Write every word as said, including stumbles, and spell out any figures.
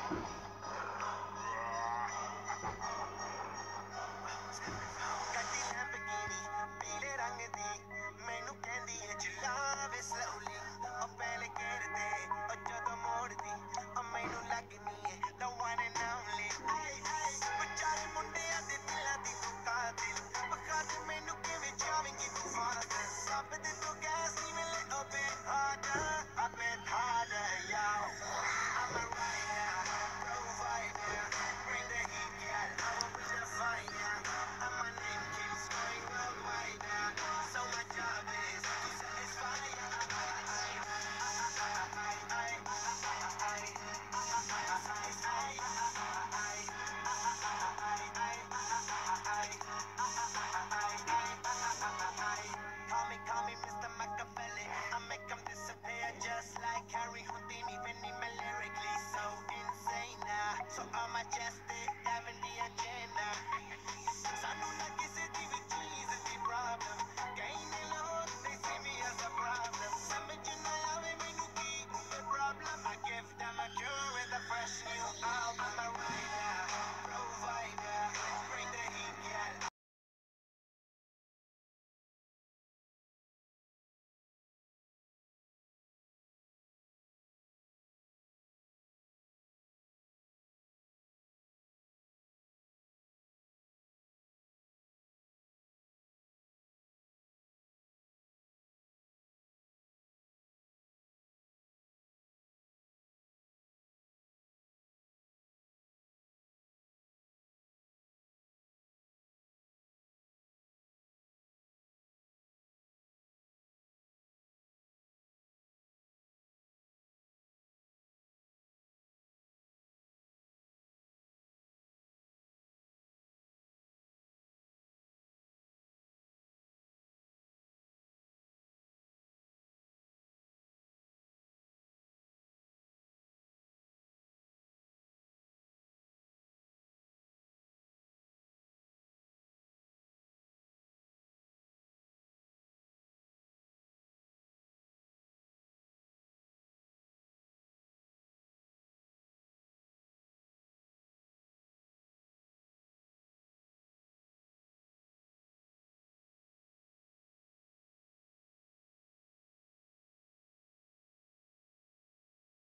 ਗੱਡੀ ਲੈਂਬਗੀਨੀ ਪੀਲੇ ਰੰਗ ਦੀ ਮੈਨੂੰ ਕਹਿੰਦੀ ਏ ਚਲਾਵੇ ਸਲੋਲੀ ਉਹ ਪਹਿਲੇ ਗੇਰ ਤੇ ਉਹ ਜਦੋਂ ਮੋੜਦੀ ਉਹ ਮੈਨੂੰ ਲੱਗਨੀ ਏ the one and only ਆਏ ਆਏ ਵਿਚਾਰੇ ਮੁੰਡਿਆਂ ਦੇ ਦਿਲਾਂ ਦੀ ਤੂੰ ਕਾਤਿਲ ਬਖਾ ਦੇ ਮੈਨੂੰ ਕਿਵੇਂ ਜਾਵੇਂਗੀ ਤੂੰ ਫਾਦਰ ਸਭ ਦੇ ਤੂੰ ਗੈਸ ਨਹੀਂ ਮਿਲੇ ਉਹ ਬੇਹਾਦਾ a bit harder yo I'm a rider provider bring the heat girl I'm a wizard fighter and my name keeps going worldwide now. So my job is to satisfy ya. Call me, call me mister Machiavelli. I make 'em disappear just like Harry Houdini. Even me lyrically so insane now. So on my chest, they having the agenda. ਸਾਨੂੰ ਨਾ ਕਿਸੇ ਦੀ ਵੀ ਚੀਜ਼ ਦੀ problem ਕਈ ਨੇ ਲੋਕ they see me as a problem ਸਮਝ ਨਾ ਆਵੇ ਮੈਨੂੰ ਕੀ ਹੋਵੇ problem I give them a cure with a fresh new album I'm a